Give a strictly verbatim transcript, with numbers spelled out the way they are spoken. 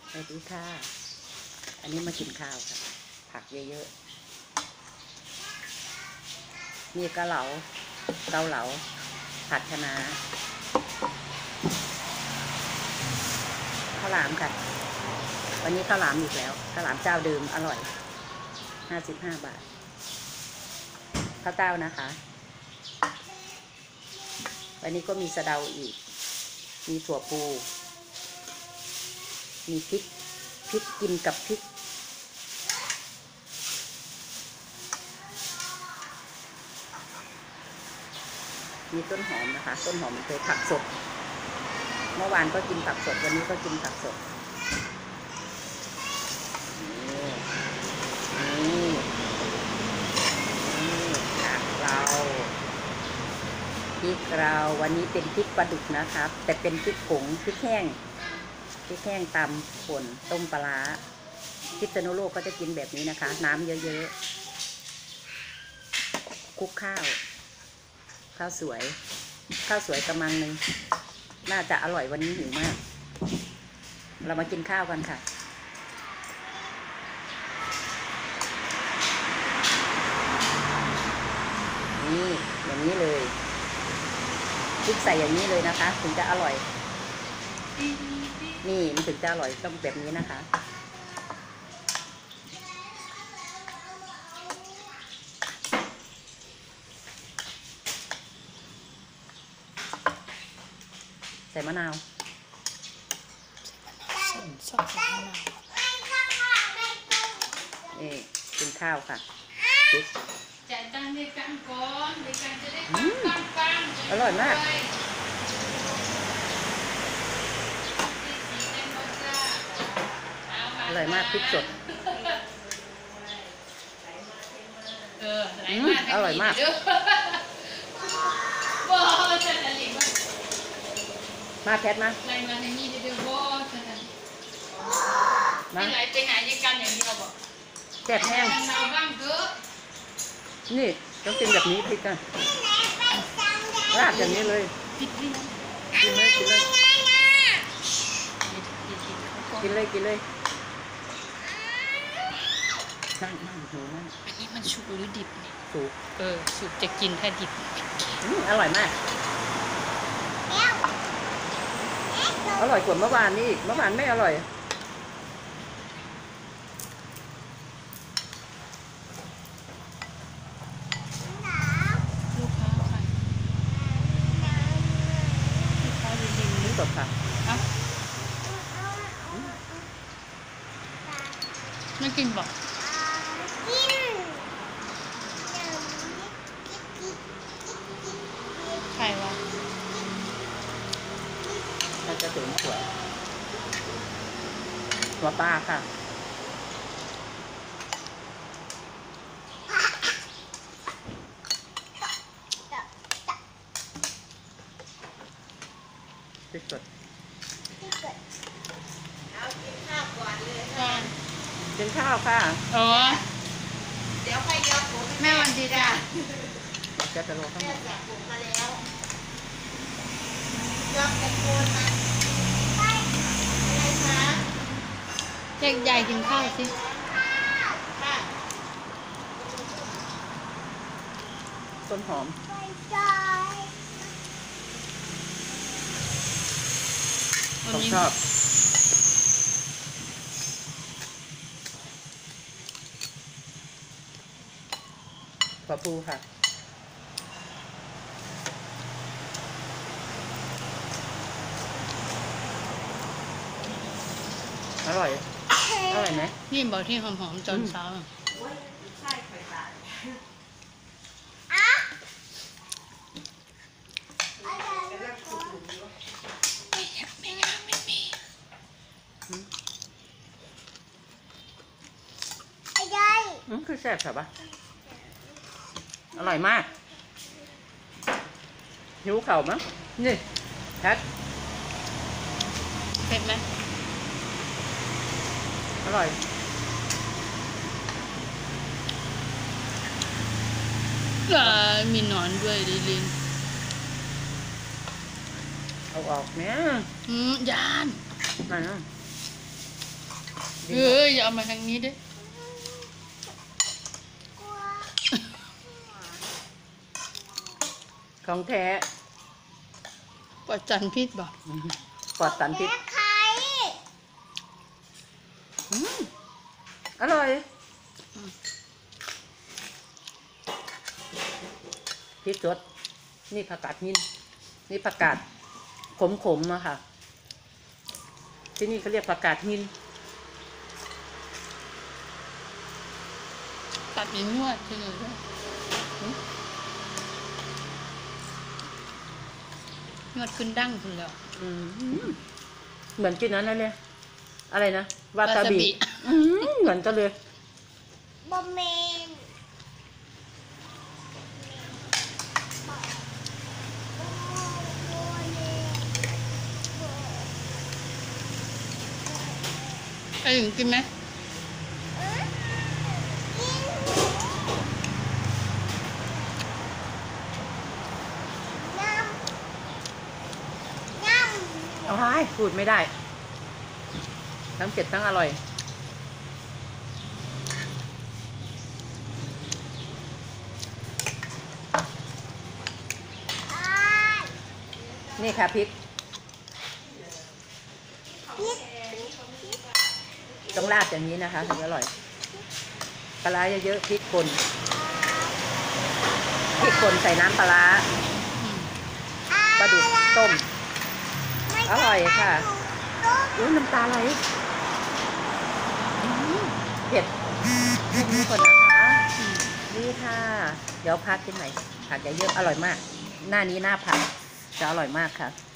สวัสดีค่ะอันนี้มากินข้าวค่ะผักเยอะๆมีกะเหลาเกาเหลาผัดคะน้าข้าวหลามค่ะวันนี้ข้าวหลามอีกแล้วข้าวหลามเจ้าเดิมอร่อยห้าสิบห้าบาทข้าวเต้านะคะวันนี้ก็มีสะเดาอีกมีถั่วปูมีพริกพริกกินกับพริกมีต้นหอมนะคะต้นหอมมันเป็นผักสดเมื่อวานก็กินผักสดวันนี้ก็กินผักสดนี่นี่นี่ผักเราพริกเราวันนี้เป็นพริกปลาดุกนะครับแต่เป็นพริกผงพริกแห้งพริกแห้งตำป่นต้มปลาร้าพิษณุโลกก็จะกินแบบนี้นะคะน้ำเยอะๆคลุกข้าวข้าวสวยข้าวสวยกระมังหนึ่งน่าจะอร่อยวันนี้หิวมากเรามากินข้าวกันค่ะนี่อย่างนี้เลยพริกใส่อย่างนี้เลยนะคะถึงจะอร่อยนี่มันถึงจะอร่อยต้องแบบนี้นะคะใส่มะนาวชอบใส่มะนาวนี่กินข้าวค่ะจ่ายตังค์ด้วยกันก่อนด้วยกันจะได้ปังปังปังอร่อยมากอร่อยมากพริกสดเอออร่อยมากมาแพทมาไหลมาในนี้เดี๋ยวบ่จะทำไม่ไหลไปหาด้วยกันอย่างเดียวบอกแซ่บแห้งเราบ้างเถอะนี่ต้องกินแบบนี้พริกอ่ะราดอย่างนี้เลยพริกนี่กินเลยกินเลยกินเลยกินเลยนั่งนั่งหูนั่งอันนี้มันสุกหรือดิบเนี่ยสุกเออสุกจะกินถ้าดิบอร่อยมากอร่อยกว่าเมื่อวานนี่เมื่อวานไม่อร่อยลูกค้าค่ะลูกค้าจริงๆนี่สดค่ะอ่ะไม่กินบอกใครวะเราจะถึงหัวหัวปลาค่ะพริกสดเอากินข้าวก่อนเลยค่ะกินข้าวค่ะเออเดี๋ยวค่อยยกผมแม่วันดีจ้ะจะจะโรยข้างบนแม่จับผมมาแล้วยกตะโกนมาอะไรคะเด็กใหญ่กินข้าวสิค่ะต้นหอมผมชอบปลาปูค่ะอร่อยอร่อยไหมนี่บอกที่หอมๆจนเช้าใช่ไข่ปลาไม่อยากไม่อยากไม่มีอืมคือแซ่บใช่ปะอร่อยมากหิวเข่ามั้งนี่แพทเผ็ดไหมอร่อยอ่ามีหนอนด้วยดิลินเอาออกเนี่ยอืมยานไหนอ่ะเอออย่าเอามาทางนี้ด้วยกลัวของแท้ปล่อยจันพิษบ่ปลอดสารพิษแม่ใครอืมอร่อยพริกสดนี่ผักกาดหินนี่ผักกาดขมๆอะค่ะ ที่นี่เขาเรียกผักกาดหินตัดอีนวดที่เลยด้วยนวดขึ้นดั้งคุณแล้วอืมเหมือนกินนั้นนะเนี่ยอะไรนะวาตาบิวาซาบิอืมเหมือนกันเลยบอมเมนไอ้หญิงกินไหมเอาให้พูดไม่ได้ ทั้งเผ็ดทั้งอร่อย นี่ค่ะพริก ต้องราดอย่างนี้นะคะถึงอร่อย ปลาร้าเยอะๆพริกป่นพริกป่นใส่น้ำปลาร้าปลาดุกต้ม อร่อยค่ะ อุ้ยน้ำตาไหลอื้อเผ็ดนี่ก่อนนะคะนี่ค่ะ เดี๋ยวพักกินใหม่ผักเยอะๆอร่อยมาก หน้านี้หน้าผักจะอร่อยมากค่ะ